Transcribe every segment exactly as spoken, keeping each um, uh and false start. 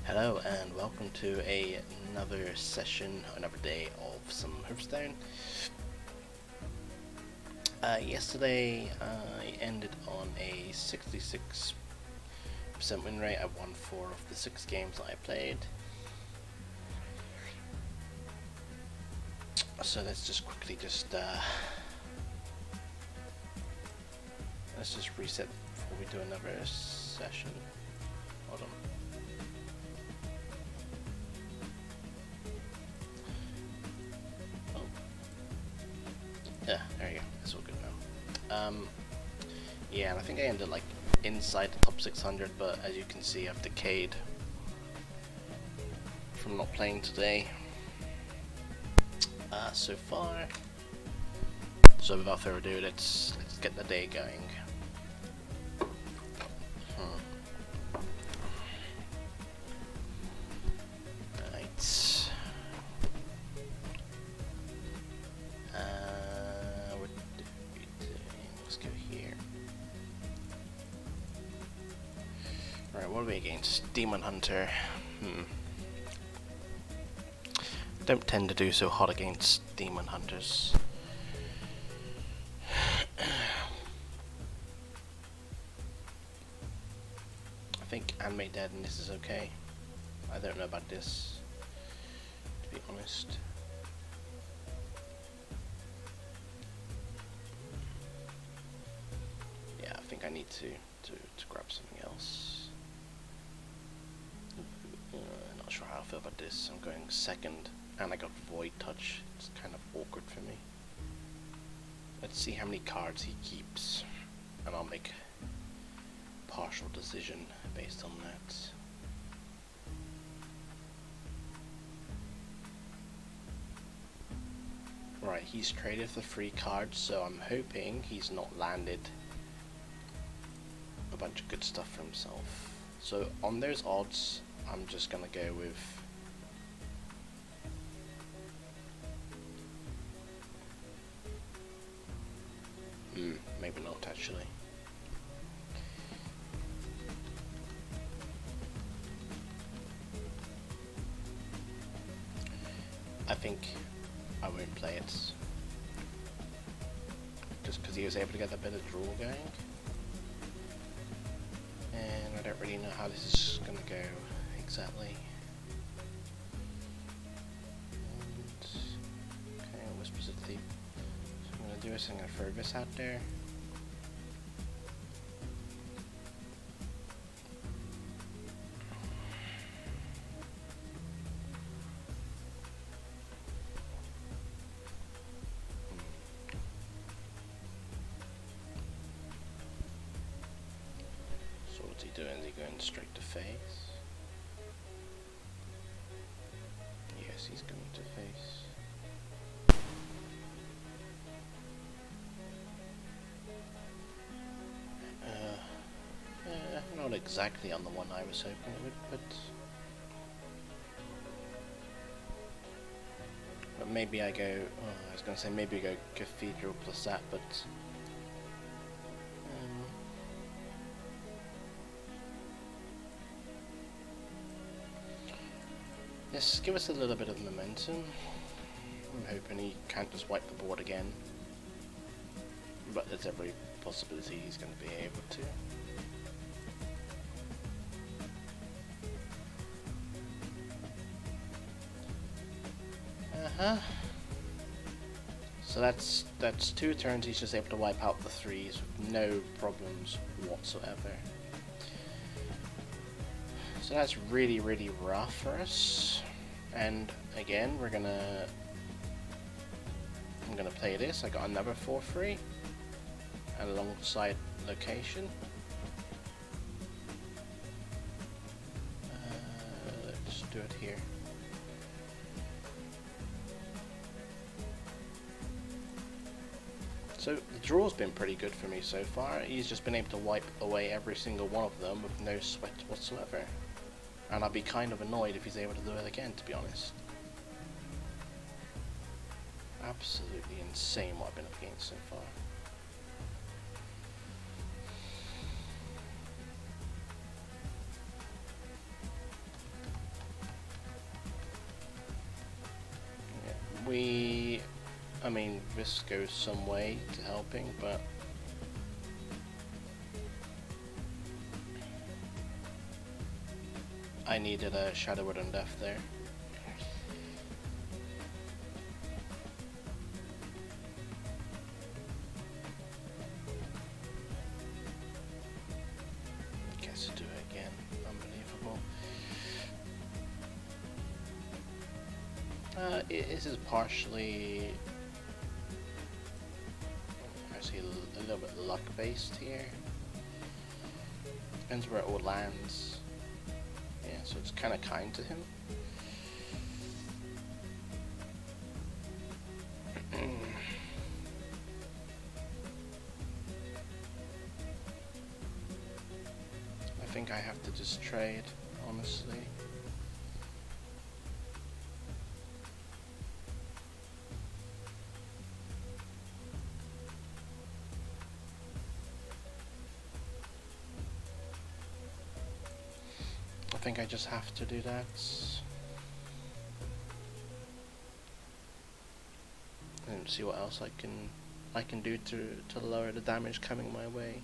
Hello and welcome to a, another session, another day of some Hearthstone. Uh, yesterday I ended on a sixty-six percent win rate. I won four of the six games that I played. So let's just quickly just uh, let's just reset before we do another session. Hold on. Yeah, there you go. That's all good now. Um, yeah, and I think I ended like inside the top six hundred, but as you can see, I've decayed from not playing today uh, so far. So without further ado, let's let's get the day going. Hmm. Right. Uh, what did we do? Let's go here. Alright, what are we against? Demon Hunter. Hmm. Don't tend to do so hot against Demon Hunters. I think Undead and this is okay. I don't know about this, to be honest. Yeah, I think I need to, to, to grab something else. Uh, not sure how I feel about this. I'm going second, and I got Void Touch. It's kind of awkward for me. Let's see how many cards he keeps, and I'll make a partial decision based on that. Right, he's traded for three cards, so I'm hoping he's not landed a bunch of good stuff for himself. So on those odds, I'm just gonna go with hmm, maybe not actually. I think I won't play it just because he was able to get a bit of draw going, and I don't really know how this is gonna go exactly. And, okay, Whispers of Deep. So I'm gonna do is I'm gonna throw this out there. What's he doing? Is he going straight to face? Yes, he's going to face. Uh, uh, not exactly on the one I was hoping it would, but but maybe I go. Oh, I was going to say maybe I go Cathedral plus that, but. Yes, give us a little bit of momentum. I'm hoping he can't just wipe the board again, but there's every possibility he's going to be able to. Uh-huh. So that's that's two turns he's just able to wipe out the threes with no problems whatsoever. So that's really, really rough for us. And again, we're gonna I'm gonna play this. I got another four three alongside location. Uh, let's do it here. So the draw's been pretty good for me so far. He's just been able to wipe away every single one of them with no sweat whatsoever. And I'd be kind of annoyed if he's able to do it again, to be honest. Absolutely insane what I've been up against so far. we, I mean, this goes some way to helping, but I needed a Shadow Word on Death there. Guess do it again. Unbelievable. Uh, it, this is partially, actually a little bit luck based here. Depends where it all lands. Yeah, so it's kind of kind to him. I think I have to just trade, honestly. I think I just have to do that. And see what else I can I can do to to lower the damage coming my way.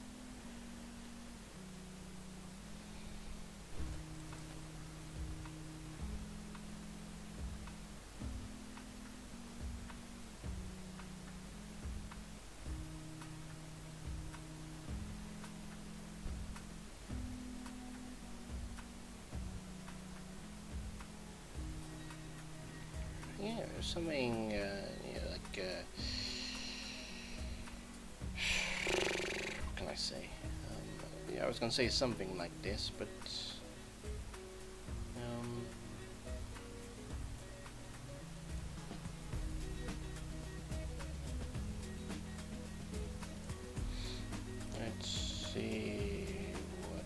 Yeah, there's something, uh, you know, like, uh, what can I say? Um, yeah, I was gonna say something like this, but, um, let's see what.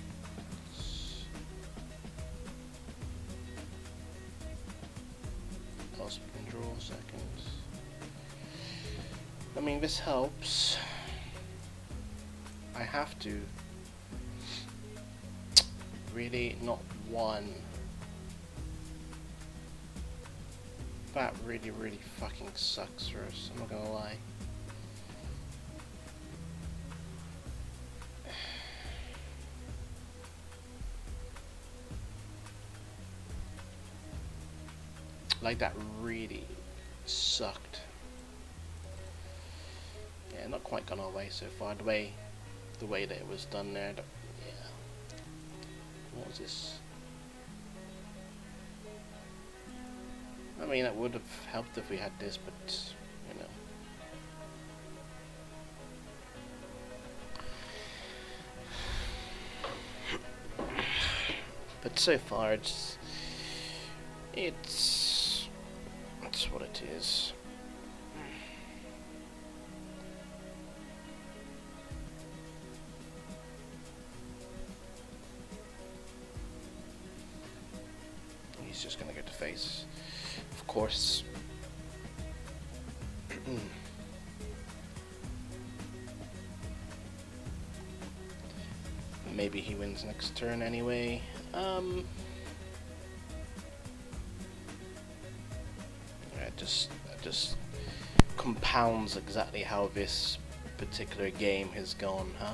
Draw seconds. I mean, this helps. I have to really not one. That really, really fucking sucks for us. I'm not gonna lie. Like, that really sucked. Yeah, not quite gone our way so far. The way, the way that it was done there. The, yeah. What was this? I mean, it would have helped if we had this, but you know. But so far, it's it's. That's what it is. He's just gonna get to face, of course. Maybe he wins next turn anyway. Um. Just, just compounds exactly how this particular game has gone, huh?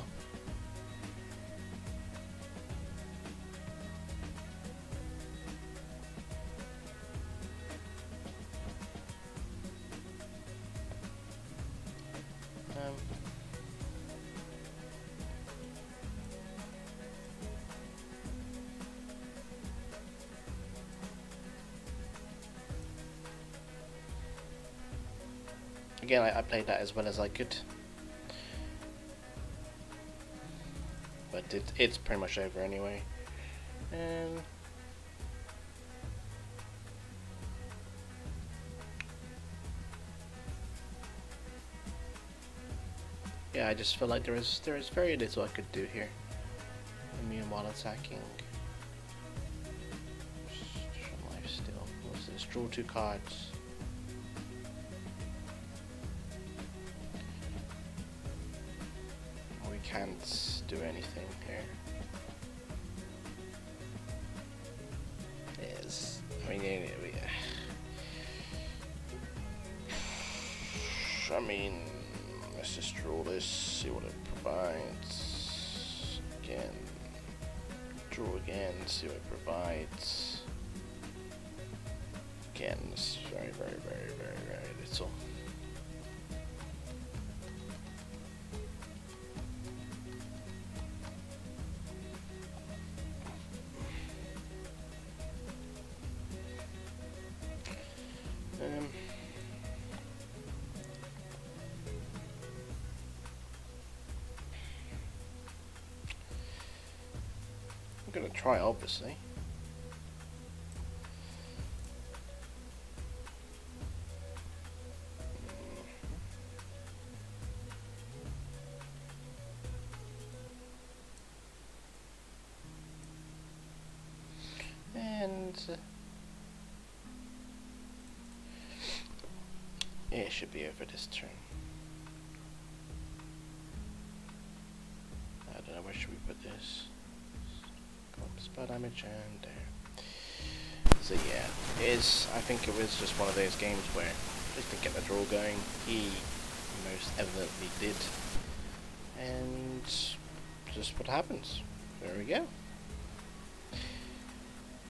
Um, Again, I, I played that as well as I could, but it, it's pretty much over anyway. And yeah, I just feel like there is there is very little I could do here. Immune while attacking. Life still. What's this? Draw two cards. Can't do anything here. Yes, I mean, anyway, mean, let's just draw this, see what it provides. Again, draw again, see what it provides. Again, this is very, very, very, very, very little. Um, I'm gonna try, obviously. And uh, yeah, it should be over this turn. I don't know, where should we put this? Spell damage and there. So yeah, it is. I think it was just one of those games where just to get the draw going, he most evidently did, and just what happens. There we go.